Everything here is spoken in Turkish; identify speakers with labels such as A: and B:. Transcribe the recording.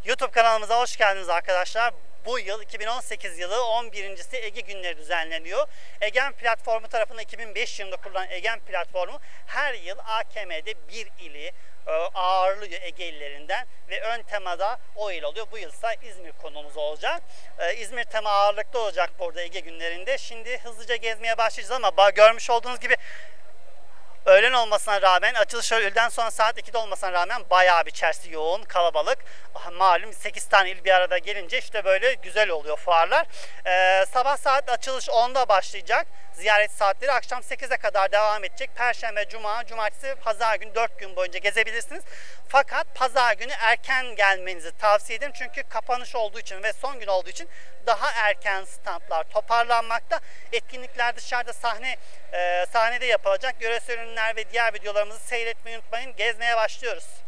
A: YouTube kanalımıza hoş geldiniz arkadaşlar. Bu yıl 2018 yılı 11.si Ege Günleri düzenleniyor. Egen platformu tarafından 2005 yılında kurulan Egen platformu her yıl AKM'de bir ili ağırlıyor Ege illerinden ve ön temada o il oluyor. Bu yılsa İzmir konumuz olacak. İzmir tema ağırlıklı olacak burada Ege günlerinde. Şimdi hızlıca gezmeye başlayacağız ama görmüş olduğunuz gibi öğlen olmasına rağmen, açılış öğleden sonra saat 2'de olmasına rağmen bayağı bir içerisi yoğun, kalabalık. Malum 8 tane il bir arada gelince işte böyle güzel oluyor fuarlar. Sabah saat açılış 10'da başlayacak. Ziyaret saatleri akşam 8'e kadar devam edecek. Perşembe, cuma, cumartesi, pazar günü 4 gün boyunca gezebilirsiniz. Fakat pazar günü erken gelmenizi tavsiye ederim. Çünkü kapanış olduğu için ve son gün olduğu için daha erken standlar toparlanmakta. Etkinlikler dışarıda sahnede yapılacak. Yöresel ürünler ve diğer videolarımızı seyretmeyi unutmayın. Gezmeye başlıyoruz.